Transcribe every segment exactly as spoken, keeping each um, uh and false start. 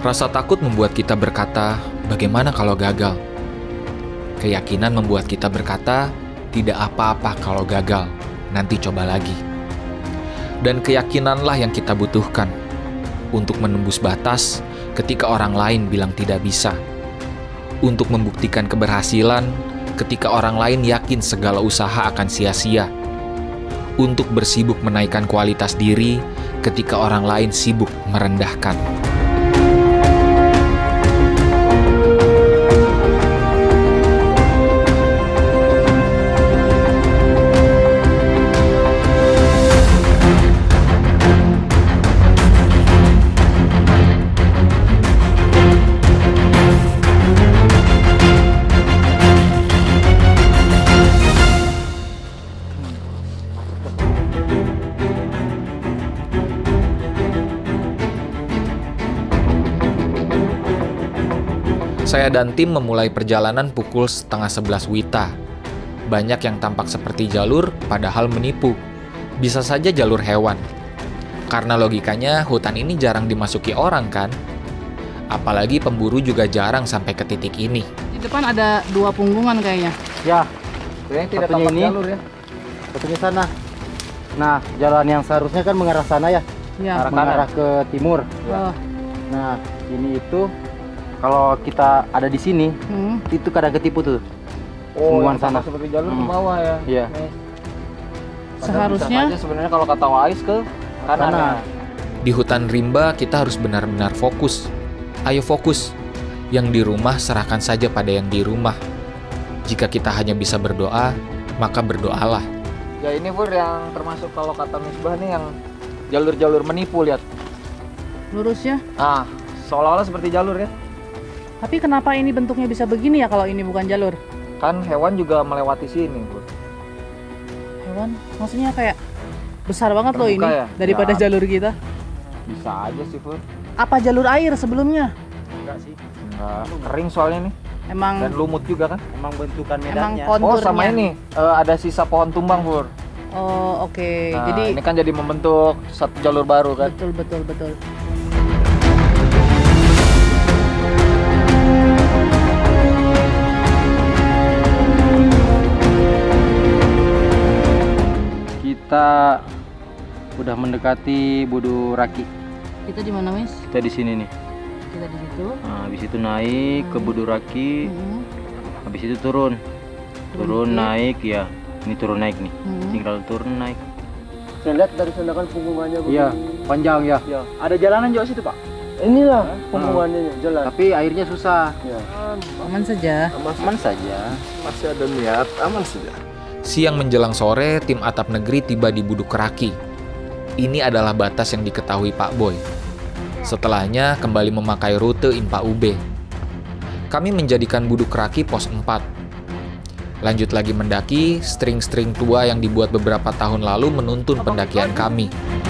Rasa takut membuat kita berkata, bagaimana kalau gagal? Keyakinan membuat kita berkata, tidak apa-apa kalau gagal, nanti coba lagi. Dan keyakinanlah yang kita butuhkan untuk menembus batas ketika orang lain bilang tidak bisa. Untuk membuktikan keberhasilan ketika orang lain yakin segala usaha akan sia-sia. Untuk bersibuk menaikkan kualitas diri ketika orang lain sibuk merendahkan. Saya dan tim memulai perjalanan pukul setengah sebelas Wita. Banyak yang tampak seperti jalur, padahal menipu. Bisa saja jalur hewan. Karena logikanya, hutan ini jarang dimasuki orang kan? Apalagi pemburu juga jarang sampai ke titik ini. Di depan ada dua punggungan kayaknya. Ya, Kayaknya tidak satunya tampak ini, jalur ya. satunya sana. Nah, jalan yang seharusnya kan mengarah sana ya, Ya. Arah mengarah ke timur. Oh. Nah, ini itu kalau kita ada di sini, Hmm. itu kadang ketipu tuh. Oh, Punggungan yang sana sana. seperti jalur ke Hmm. bawah ya. Iya. Nih. Padahal Seharusnya bisa saja sebenarnya kalau kata Wais ke kanan. Kanan. Ya. Di hutan rimba kita harus benar-benar fokus. Ayo fokus. Yang di rumah serahkan saja pada yang di rumah. Jika kita hanya bisa berdoa, maka berdoalah. Ya ini Pur yang termasuk kalau kata Misbah nih yang jalur-jalur menipu, lihat. lurus ya. Ah, seolah-olah seperti jalur ya. Tapi kenapa ini bentuknya bisa begini ya kalau ini bukan jalur? Kan hewan juga melewati sini, Pur. Hewan, maksudnya kayak besar banget loh ini Terbuka ya? daripada Ya. jalur kita. Bisa aja sih, Pur. Apa jalur air sebelumnya? Enggak sih, Enggak, kering soalnya nih. Emang Dan lumut juga kan. emang bentukan emang medannya. konturnya. Oh, sama ini eh, ada sisa pohon tumbang, Pur. Oh, oke. Nah, Jadi ini kan jadi membentuk satu jalur baru kan. betul betul betul. Kita udah mendekati Budu Raki. Kita di mana, Mis? Kita di sini nih. Kita di situ. Nah, habis itu naik ke Budu Raki, Hmm. habis itu turun. Turun Turun. naik ya. Ini turun naik nih. Hmm. Tinggal turun naik. Saya lihat dari sana kan punggungannya Iya, panjang ya. Ya. Ada jalanan juga situ, Pak. Inilah punggungannya jalan. Tapi airnya susah. Ya. Aman saja. Aman saja. Masih ada niat, aman saja. Siang menjelang sore, tim atap negeri tiba di Buduk Raki. Ini adalah batas yang diketahui Pak Boy. Setelahnya kembali memakai rute Impa U B. Kami menjadikan Buduk Raki pos empat. Lanjut lagi mendaki, string-string tua yang dibuat beberapa tahun lalu menuntun pendakian kami.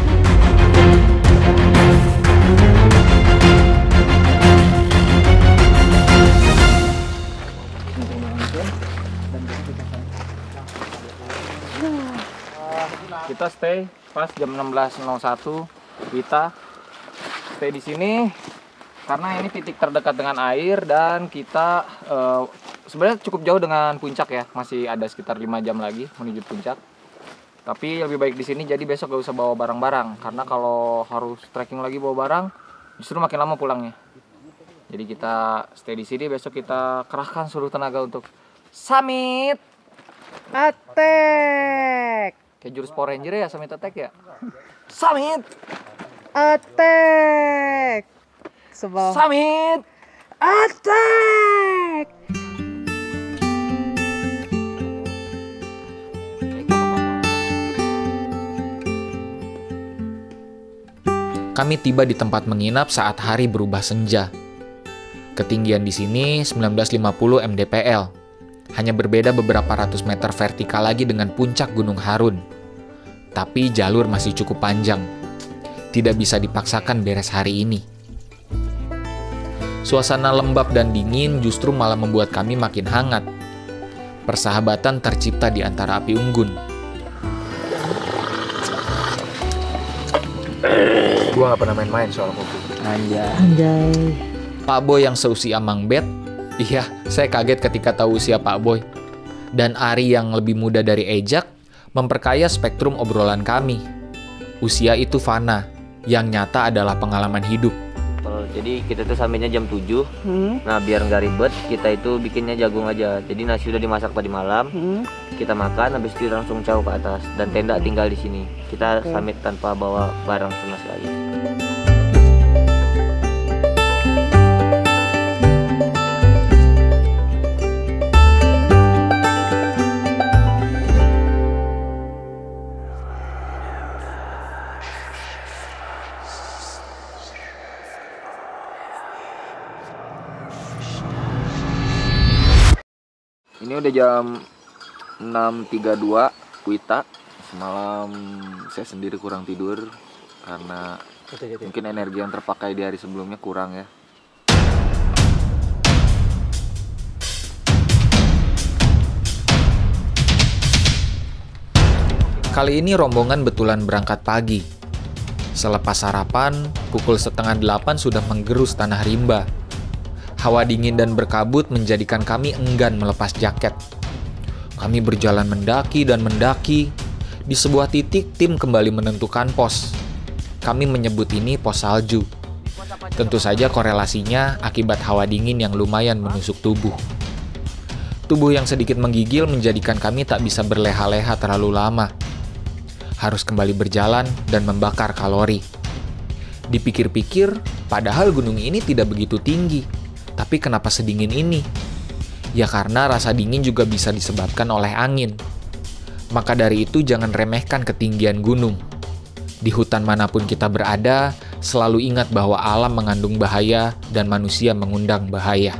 Kita stay pas jam enam belas nol satu. Kita stay di sini karena ini titik terdekat dengan air dan kita eh, sebenarnya cukup jauh dengan puncak ya. Masih ada sekitar lima jam lagi menuju puncak. Tapi lebih baik di sini jadi besok gak usah bawa barang-barang karena kalau harus trekking lagi bawa barang justru makin lama pulangnya. Jadi kita stay di sini, besok kita kerahkan seluruh tenaga untuk summit. Attack! Kayak jurus Power Ranger ya, summit attack ya. Summit, Attack! Sebel. summit. Attack! Kami tiba di tempat menginap saat hari berubah senja. Ketinggian di sini sembilan belas lima puluh mdpl. Hanya berbeda beberapa ratus meter vertikal lagi dengan puncak Gunung Harun. Tapi jalur masih cukup panjang. Tidak bisa dipaksakan beres hari ini. Suasana lembab dan dingin justru malah membuat kami makin hangat. Persahabatan tercipta di antara api unggun. Gua nggak pernah main-main soal kopi. Anjay. Anjay. Pak Boy yang seusia Mang Bet, iya, saya kaget ketika tahu usia Pak Boy. Dan Ari yang lebih muda dari Ejak, memperkaya spektrum obrolan kami. Usia itu fana, yang nyata adalah pengalaman hidup. Jadi kita tuh sambilnya jam tujuh. Hmm. Nah biar nggak ribet, kita itu bikinnya jagung aja. Jadi nasi udah dimasak tadi malam. Hmm. Kita makan, habis itu langsung jauh ke atas. Dan tenda tinggal di sini. Kita Oke. summit tanpa bawa barang sama sekali. Ini udah jam enam tiga puluh dua Wita. Semalam saya sendiri kurang tidur karena mungkin energi yang terpakai di hari sebelumnya kurang ya. Kali ini rombongan betulan berangkat pagi. Selepas sarapan, pukul setengah delapan sudah menggerus tanah rimba. Hawa dingin dan berkabut menjadikan kami enggan melepas jaket. Kami berjalan mendaki dan mendaki. Di sebuah titik, tim kembali menentukan pos. Kami menyebut ini pos salju. Tentu saja korelasinya akibat hawa dingin yang lumayan menusuk tubuh. Tubuh yang sedikit menggigil menjadikan kami tak bisa berleha-leha terlalu lama. Harus kembali berjalan dan membakar kalori. Dipikir-pikir, padahal gunung ini tidak begitu tinggi. Tapi kenapa sedingin ini? Ya karena rasa dingin juga bisa disebabkan oleh angin. Maka dari itu jangan remehkan ketinggian gunung. Di hutan manapun kita berada, selalu ingat bahwa alam mengandung bahaya dan manusia mengundang bahaya.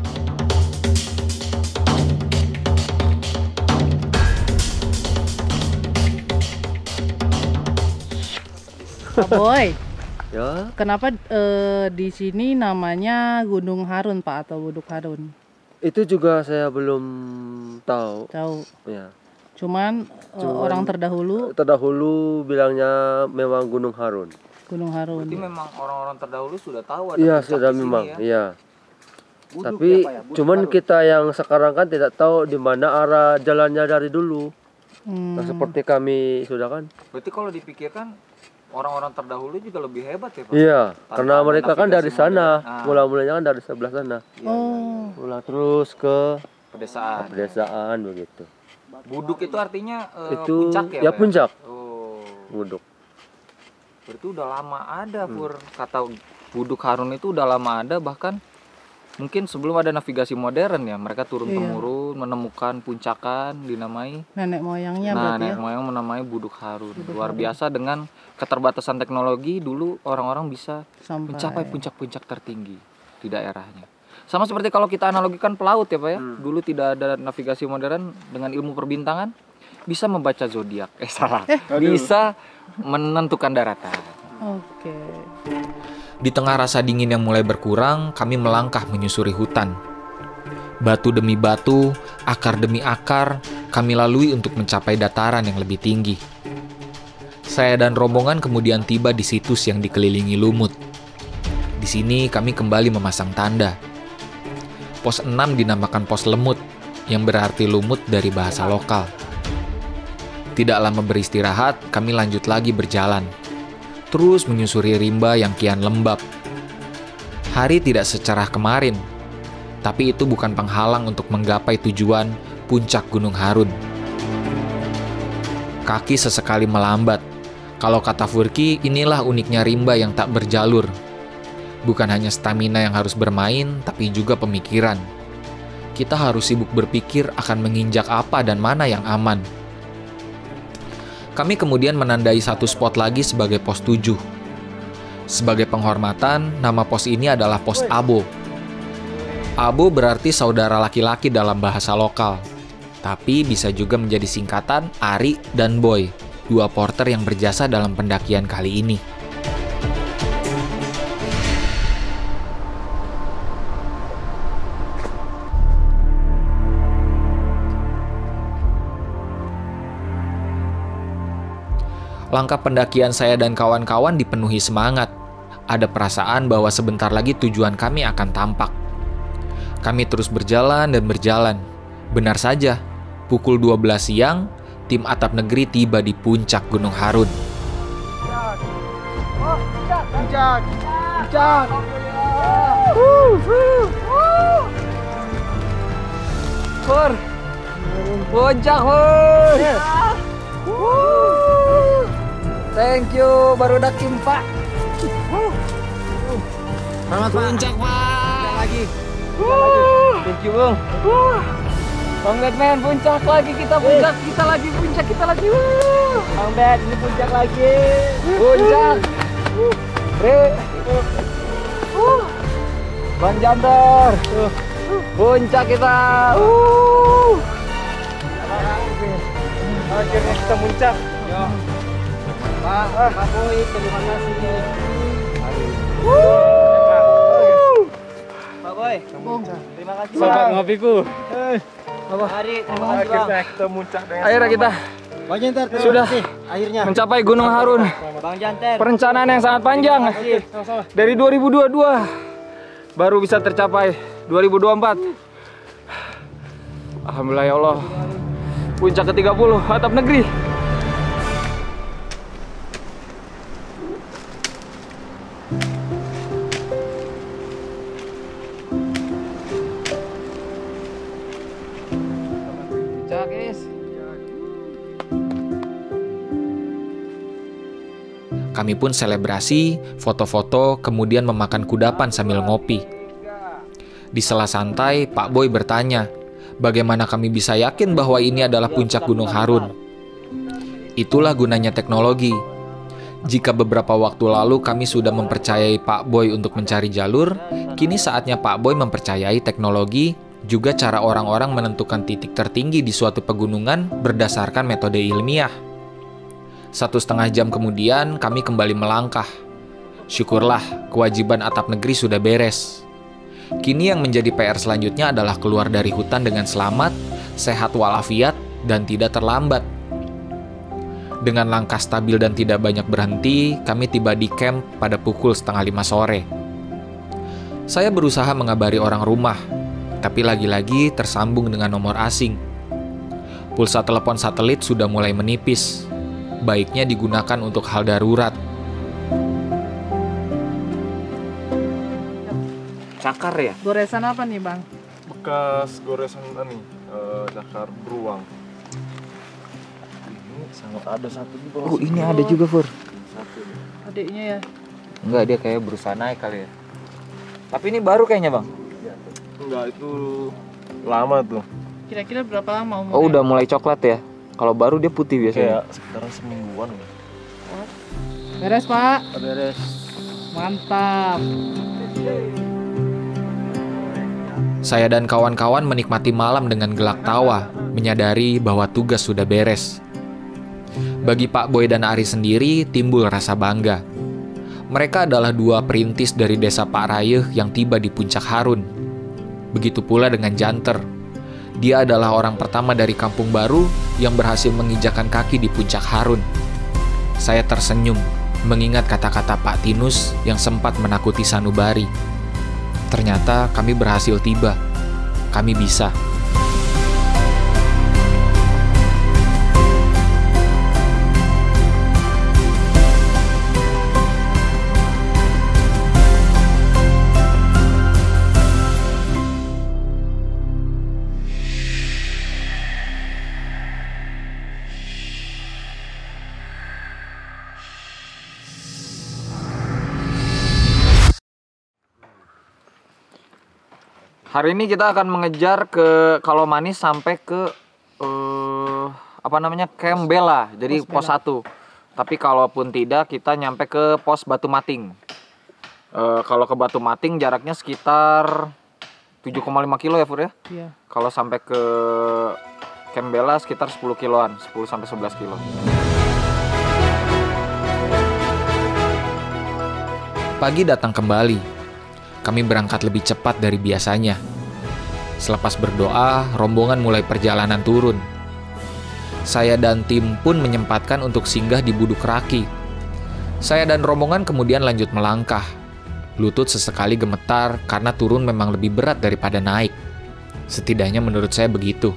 Pak Boy, Ya, kenapa eh, di sini namanya Gunung Harun Pak atau Buduk Harun? Itu juga saya belum tahu. Tahu. Ya. Cuman, eh, Cuman- orang terdahulu Terdahulu bilangnya memang Gunung Harun. Gunung Harun. Berarti memang orang-orang terdahulu sudah tahu ada Iya puncak sudah di sini memang. ya. Iya. Buduk Tapi ya, Pak, ya? Buduk cuman Harun. kita yang sekarang kan tidak tahu di mana arah jalannya dari dulu. Hmm. Nah, seperti kami sudah kan. Berarti kalau dipikirkan orang-orang terdahulu juga lebih hebat ya Pak? Iya, Tanpa karena ada mereka kan dari navigasi sana. modern. Ah. Mula-mulanya kan dari sebelah sana. Iya, iya, Oh, Pulang terus ke pedesaan. pedesaan begitu. Buduk itu artinya eh, Itu puncak ya? ya Pak, puncak. Oh. Buduk. Berarti udah lama ada Hmm. Pur. Kata Buduk Harun itu udah lama ada, bahkan mungkin sebelum ada navigasi modern ya. Mereka turun Iya. temurun menemukan puncakan dinamai. nenek moyangnya Nah, berarti ya. nenek moyang menamai Buduk Harun. Buduk Luar Harun. biasa dengan keterbatasan teknologi dulu orang-orang bisa Sampai. mencapai puncak-puncak tertinggi di daerahnya. Sama seperti kalau kita analogikan pelaut ya Pak ya. Hmm. Dulu tidak ada navigasi modern, dengan ilmu perbintangan bisa membaca zodiak. Eh salah. Bisa menentukan daratan. Oke. Di tengah rasa dingin yang mulai berkurang, kami melangkah menyusuri hutan. Batu demi batu, akar demi akar, kami lalui untuk mencapai dataran yang lebih tinggi. Saya dan rombongan kemudian tiba di situs yang dikelilingi lumut. Di sini kami kembali memasang tanda. Pos enam dinamakan pos lemut, yang berarti lumut dari bahasa lokal. Tidak lama beristirahat, kami lanjut lagi berjalan. Terus menyusuri rimba yang kian lembab. Hari tidak secerah kemarin, tapi itu bukan penghalang untuk menggapai tujuan puncak Gunung Harun. Kaki sesekali melambat. Kalau kata Furki, inilah uniknya rimba yang tak berjalur. Bukan hanya stamina yang harus bermain, tapi juga pemikiran. Kita harus sibuk berpikir akan menginjak apa dan mana yang aman. Kami kemudian menandai satu spot lagi sebagai pos tujuh. Sebagai penghormatan, nama pos ini adalah pos Abo. Abo berarti saudara laki-laki dalam bahasa lokal. Tapi bisa juga menjadi singkatan Ari dan Boy, dua porter yang berjasa dalam pendakian kali ini. Langkah pendakian saya dan kawan-kawan dipenuhi semangat. Ada perasaan bahwa sebentar lagi tujuan kami akan tampak. Kami terus berjalan dan berjalan. Benar saja, pukul dua belas siang, tim Atap Negeri tiba di puncak Gunung Harun. Puncak. Puncak. Pur. Puncak, Pur. Thank you, barudak Kimpa. Selamat Puncak, Pak. lagi. Thank you, Bung. Bang Batman, puncak lagi kita, puncak kita lagi, puncak kita lagi. Bang Bat, ini puncak lagi. Puncak. Re. Bang Jandor. Puncak kita. Akhirnya kita puncak. Pak, Pak Boy, terima kasih. Pak Boy, terima kasih. Sobat ngopiku. Hari, terima kasih Bang. Kita puncak dengan akhirnya kita Bang Janter, terima Sudah. kasih. Akhirnya. mencapai Gunung Harun. Bang Janter. Perencanaan yang sangat panjang. Dari dua ribu dua puluh dua baru bisa tercapai dua ribu dua puluh empat. Alhamdulillah ya Allah. Puncak ke tiga puluh Atap Negeri. Puncak, guys. Kami pun selebrasi, foto-foto, kemudian memakan kudapan sambil ngopi. Di sela santai, Pak Boy bertanya, bagaimana kami bisa yakin bahwa ini adalah puncak Gunung Harun? Itulah gunanya teknologi. Jika beberapa waktu lalu kami sudah mempercayai Pak Boy untuk mencari jalur, kini saatnya Pak Boy mempercayai teknologi, juga cara orang-orang menentukan titik tertinggi di suatu pegunungan berdasarkan metode ilmiah. Satu setengah jam kemudian, kami kembali melangkah. Syukurlah, kewajiban Atap Negeri sudah beres. Kini yang menjadi P R selanjutnya adalah keluar dari hutan dengan selamat, sehat walafiat, dan tidak terlambat. Dengan langkah stabil dan tidak banyak berhenti, kami tiba di camp pada pukul setengah lima sore. Saya berusaha mengabari orang rumah, tapi lagi-lagi tersambung dengan nomor asing. Pulsa telepon satelit sudah mulai menipis. Baiknya digunakan untuk hal darurat. Cakar ya? Goresan apa nih Bang? Bekas goresan ini uh, cakar beruang. Ini sangat ada satu di bawah. Oh, ini ada juga, Fur. Satu. Adiknya ya. Enggak, dia kayak berusaha naik kali ya. Tapi ini baru kayaknya, Bang. Enggak, itu lama tuh. Kira-kira berapa lama umurnya? Oh, udah mulai coklat ya. Kalau baru dia putih biasanya. Kayak sekitaran semingguan. Beres Pak. Beres. Mantap. Saya dan kawan-kawan menikmati malam dengan gelak tawa, menyadari bahwa tugas sudah beres. Bagi Pak Boy dan Ari sendiri, timbul rasa bangga. Mereka adalah dua perintis dari desa Pak Rayeh yang tiba di puncak Harun. Begitu pula dengan Janter. Dia adalah orang pertama dari kampung baru yang berhasil menginjakan kaki di puncak Harun. Saya tersenyum mengingat kata-kata Pak Tinus yang sempat menakuti sanubari. Ternyata kami berhasil tiba. Kami bisa. Hari ini kita akan mengejar ke Kalomanis sampai ke uh, apa namanya Camp Bella, jadi pos satu. Tapi kalaupun tidak, kita nyampe ke pos Batu Mating. Uh, kalau ke Batu Mating jaraknya sekitar tujuh koma lima kilo ya, Fur ya? Iya. Kalau sampai ke Camp Bella sekitar sepuluh kiloan, sepuluh sampai sebelas kilo. Pagi datang kembali. Kami berangkat lebih cepat dari biasanya. Selepas berdoa, rombongan mulai perjalanan turun. Saya dan tim pun menyempatkan untuk singgah di Buduk Raki. Saya dan rombongan kemudian lanjut melangkah. Lutut sesekali gemetar karena turun memang lebih berat daripada naik. Setidaknya menurut saya begitu.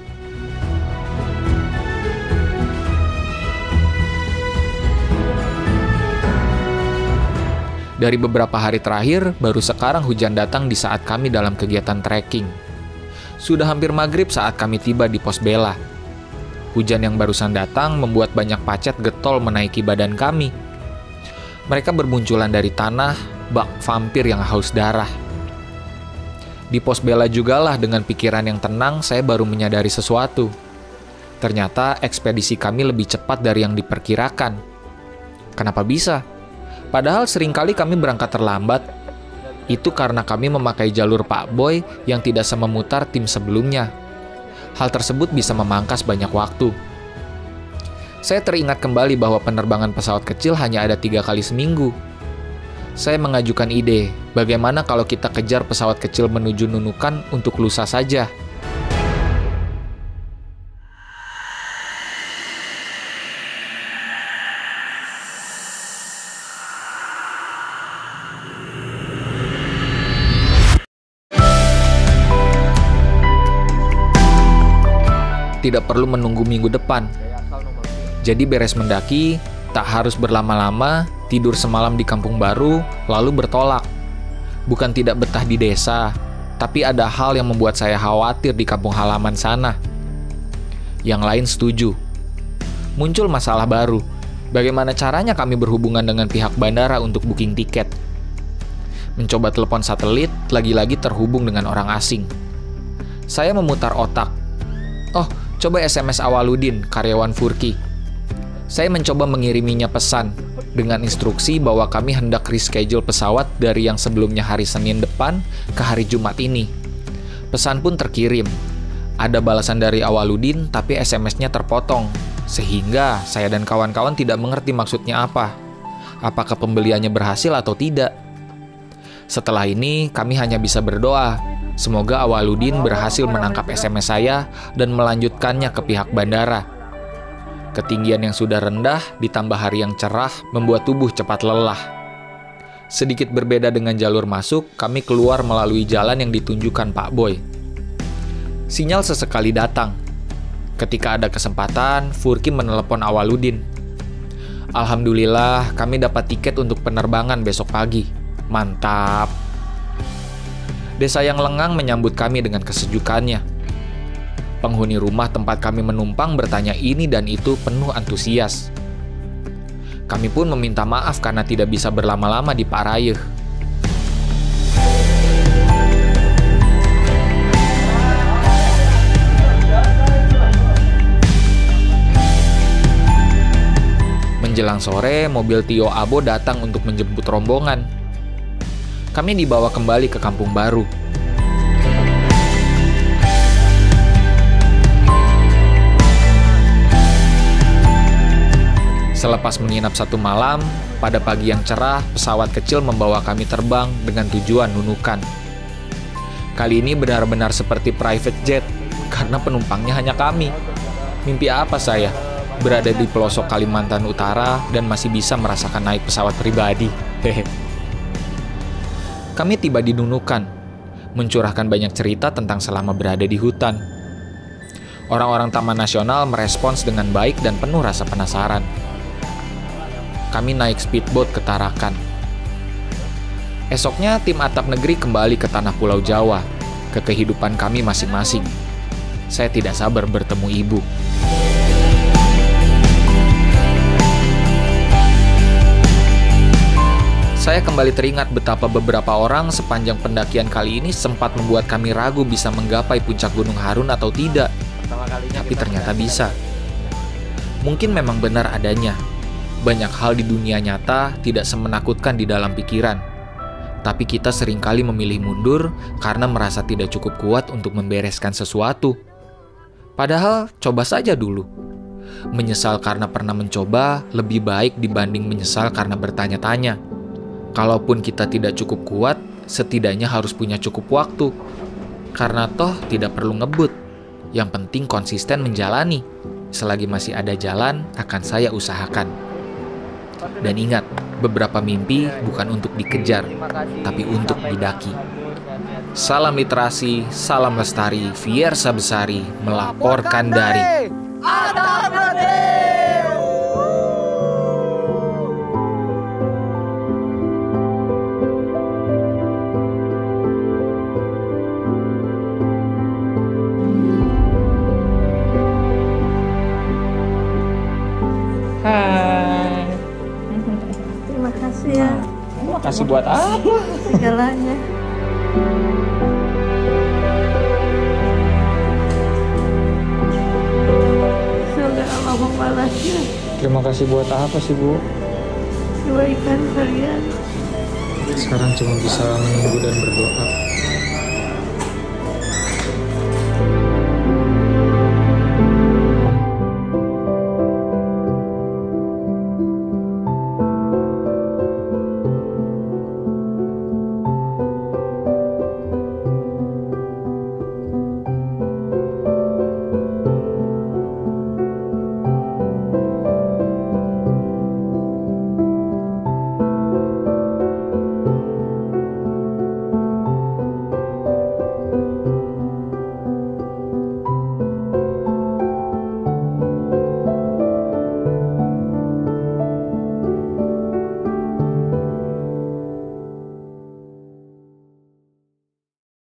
Dari beberapa hari terakhir, baru sekarang hujan datang di saat kami dalam kegiatan trekking. Sudah hampir maghrib saat kami tiba di pos Bela. Hujan yang barusan datang membuat banyak pacet getol menaiki badan kami. Mereka bermunculan dari tanah, bak vampir yang haus darah. Di pos Bela jugalah dengan pikiran yang tenang saya baru menyadari sesuatu. Ternyata ekspedisi kami lebih cepat dari yang diperkirakan. Kenapa bisa? Padahal seringkali kami berangkat terlambat. Itu karena kami memakai jalur Pak Boy yang tidak sememutar tim sebelumnya. Hal tersebut bisa memangkas banyak waktu. Saya teringat kembali bahwa penerbangan pesawat kecil hanya ada tiga kali seminggu. Saya mengajukan ide, bagaimana kalau kita kejar pesawat kecil menuju Nunukan untuk lusa saja? Tidak perlu menunggu minggu depan. Jadi beres mendaki, tak harus berlama-lama, tidur semalam di Kampung Baru, lalu bertolak. Bukan tidak betah di desa, tapi ada hal yang membuat saya khawatir di kampung halaman sana. Yang lain setuju. Muncul masalah baru. Bagaimana caranya kami berhubungan dengan pihak bandara untuk booking tiket? Mencoba telepon satelit, lagi-lagi terhubung dengan orang asing. Saya memutar otak. Oh, coba S M S Awaludin, karyawan Furki. Saya mencoba mengiriminya pesan dengan instruksi bahwa kami hendak reschedule pesawat dari yang sebelumnya hari Senin depan ke hari Jumat ini. Pesan pun terkirim. Ada balasan dari Awaludin, tapi S M S-nya terpotong. Sehingga saya dan kawan-kawan tidak mengerti maksudnya apa. Apakah pembeliannya berhasil atau tidak? Setelah ini, kami hanya bisa berdoa. Semoga Awaludin berhasil menangkap S M S saya dan melanjutkannya ke pihak bandara. Ketinggian yang sudah rendah ditambah hari yang cerah membuat tubuh cepat lelah. Sedikit berbeda dengan jalur masuk, kami keluar melalui jalan yang ditunjukkan Pak Boy. Sinyal sesekali datang. Ketika ada kesempatan, Furki menelepon Awaludin. Alhamdulillah, kami dapat tiket untuk penerbangan besok pagi. Mantap. Desa yang lengang menyambut kami dengan kesejukannya. Penghuni rumah tempat kami menumpang bertanya ini dan itu penuh antusias. Kami pun meminta maaf karena tidak bisa berlama-lama di Pak Rayeh. Menjelang sore, mobil Tio Abo datang untuk menjemput rombongan. Kami dibawa kembali ke Kampung Baru. Selepas menginap satu malam, pada pagi yang cerah, pesawat kecil membawa kami terbang dengan tujuan Nunukan. Kali ini benar-benar seperti private jet, karena penumpangnya hanya kami. Mimpi apa saya? Berada di pelosok Kalimantan Utara dan masih bisa merasakan naik pesawat pribadi. Hehe. Kami tiba di Nunukan, mencurahkan banyak cerita tentang selama berada di hutan. Orang-orang Taman Nasional merespons dengan baik dan penuh rasa penasaran. Kami naik speedboat ke Tarakan. Esoknya tim Atap Negeri kembali ke tanah Pulau Jawa, ke kehidupan kami masing-masing. Saya tidak sabar bertemu ibu. Saya kembali teringat betapa beberapa orang sepanjang pendakian kali ini sempat membuat kami ragu bisa menggapai puncak Gunung Harun atau tidak. Tapi ternyata bisa. Mungkin memang benar adanya. Banyak hal di dunia nyata tidak semenakutkan di dalam pikiran. Tapi kita seringkali memilih mundur karena merasa tidak cukup kuat untuk membereskan sesuatu. Padahal coba saja dulu. Menyesal karena pernah mencoba lebih baik dibanding menyesal karena bertanya-tanya. Kalaupun kita tidak cukup kuat, setidaknya harus punya cukup waktu. Karena toh tidak perlu ngebut. Yang penting konsisten menjalani. Selagi masih ada jalan, akan saya usahakan. Dan ingat, beberapa mimpi bukan untuk dikejar, tapi untuk didaki. Salam literasi, salam lestari, Fiersa Besari melaporkan dari Hai. Terima kasih ya Kasih buat apa? segalanya. Semoga Allah membalasnya Terima kasih buat apa sih, Bu? kebaikan kalian. Sekarang cuma bisa menunggu dan berdoa.